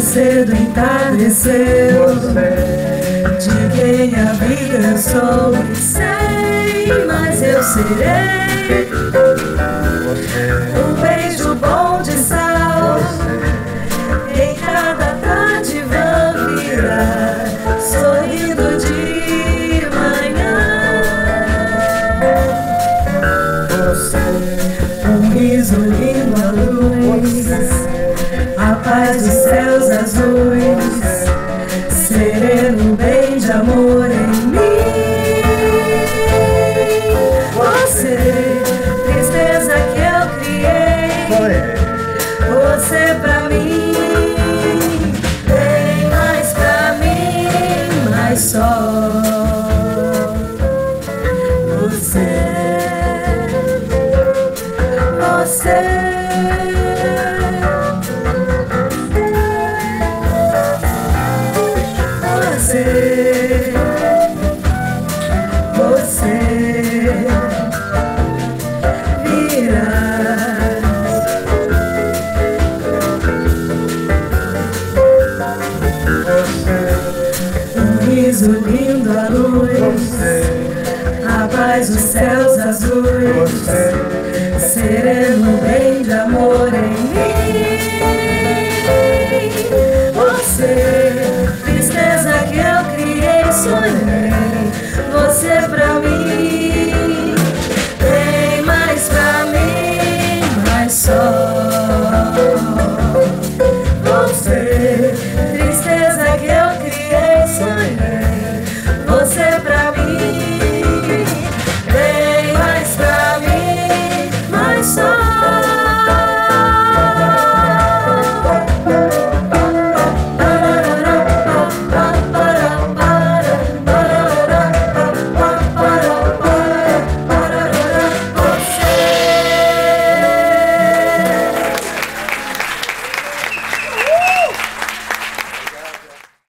cedo entardeceu, de quem a vida eu sou e sei, mas eu serei um beijo bom de sal, em cada tarde vão virar, sorrindo de manhã. Um riso lindo à luz, a paz dos céus azuis, sereno bem de amor em mim. Você, tristeza que eu criei, você pra mim, bem mais pra mim, mas só você. Você virás um riso lindo à luz, a paz dos céus azuis.